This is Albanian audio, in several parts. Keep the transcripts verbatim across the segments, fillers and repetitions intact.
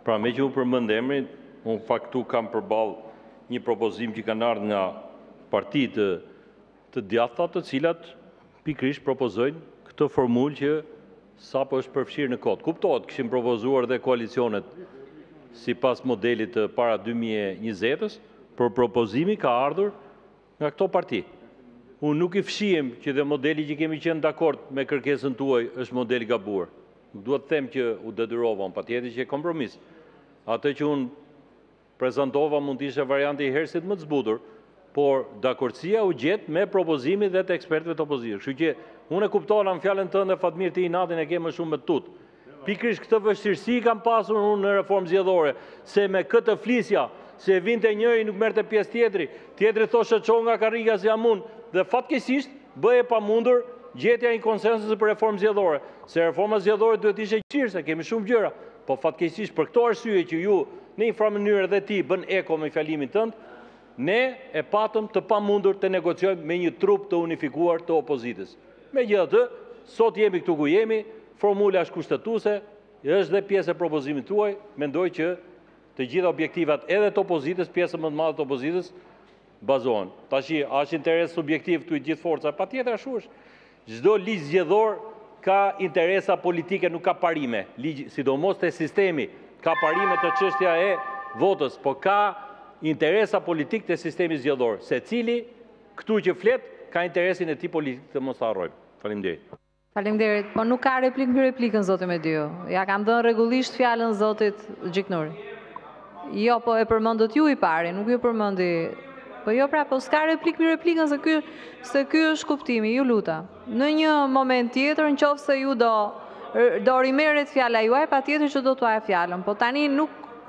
Pra me që u përmend emrin, unë faktu kam përballë një propozim që kanë ardhur nga partitë të djathta, të cilat pikërisht propozojnë këtë formulë që sapo është përfshirë në kod. Kuptohet, kishin propozuar dhe koalicionet sipas modelit të para dy mijë e njëzet-ës, por propozimi ka ardhur nga këto parti. Unë nuk i fshihem që dhe modeli që kemi qenë dakord me kërkesën tuaj është model gabuar. Duhet të them që u detyrova, patjetër që e kompromis. Atë që unë prezantova mund të ishte varianti i hersit më të zbutur, por dakordësia u gjet me propozimin dhe të ekspertëve të opozitës. Kështu që unë e kuptova në fjalën tënde, Fatmir, ti inatin e ke më shumë me tut. Pikërisht këtë vështirësi kam pasur unë në reformë zgjedhore, se me këtë flisja, se vinte njëri nuk merrte pjesë tjetri, tjetri thoshte ço nga karrika se jam unë, dhe fatkeqësisht bëhej pamundur gjetja një konsensusi për reformë zgjedhore, se reforma zgjedhore duhet ishte qirë, se kemi shumë gjëra, po fatkeqësisht për këto arsye që ju në një farë mënyrë edhe ti bën eko me fjalimin tënd, ne e patëm të pamundur të negociojmë me një trup të unifikuar të opozitës. Megjithatë, sot jemi këtu ku jemi, formula është kushtetuese, është dhe pjesë e propozimit tuaj, mendoj që të gjitha objektivat edhe të opozitës, pjesë më të madhe të opozitës, bazohen. Tashi, a është interes subjektiv të i gjithë forca? Patjetër ashtu është. Çdo ligj zgjedhor ka interesa politike, nuk ka parime. Ligj, sidomos te sistemi, ka parime të çështja e votës, po ka interesa politik të sistemi zgjedhor. Secili këtu që flet ka interesin e tij politik të mos harrojmë. Faleminderit. Faleminderit, po nuk ka replik mbi replikën zoti Mediu. Ja kam dhënë rregullisht fjalën zotit Gjiknuri. Jo, po e përmendët ju i pari, nuk ju përmendi. Po jo pra, po s'ka replik mbi replikën se ky se ky është kuptimi, ju luta. Në një moment tjetër, nëse ju do do rimerret fjala juaj, patjetër që do t'uaj fjalën. Po tani nuk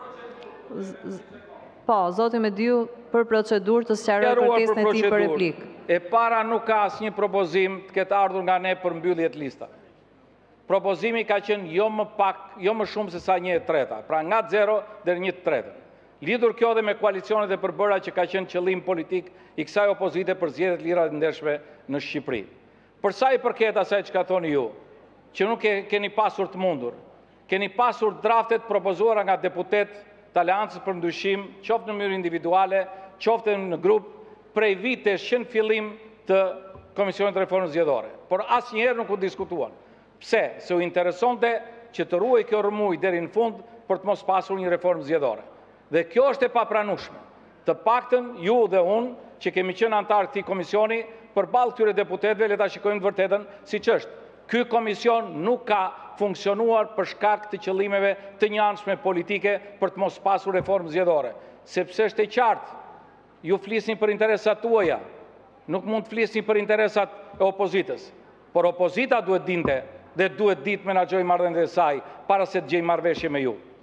Po, zoti Mediu për procedurë të sqaroj kërkesën e tij për replikë. E para nuk ka asnjë propozim të ketë ardhur nga ne për mbyllje të lista. Propozimi ka qenë jo më pak, jo më shumë se sa një e treta, pra nga zero deri një e treta. Lidhur kjo dhe me koalicionet e përbëra që ka qenë qëllim politik i kësaj opozite për zgjedhjet lira të ndershme në Shqipëri. Për sa i përket asaj çka thoni ju, që nuk e keni pasur të mundur, keni pasur draftet propozuara nga deputet të Aleancës për Ndryshim, qoftë në mënyrë individuale, qoftë në grup, prej vitesh që në fillim të Komisionit të Reformës Zgjedhore. Por asnjëherë nuk u diskutuan. Pse? Se u interesonte që të ruaj kjo rrëmuj deri në fund për të mos pasur një reformë zgjedhore. Dhe kjo është e papranueshme. Të paktën ju dhe unë, që kemi qenë antar këtij komisioni, përballë këtyre deputetëve, le ta shikojmë të vërtetën siç është. Ky komision nuk ka funksionuar për shkak të qëllimeve të njëanshme politike për të mos pasur reformë zgjedhore. Sepse është e qartë, ju flisni për interesat tuaja, nuk mund të flisni për interesat e opozitës. Por opozita duhet dinte dhe duhet ditë menaxhojë marrëdhëniet e saj para se të gjejë marrëveshje me ju.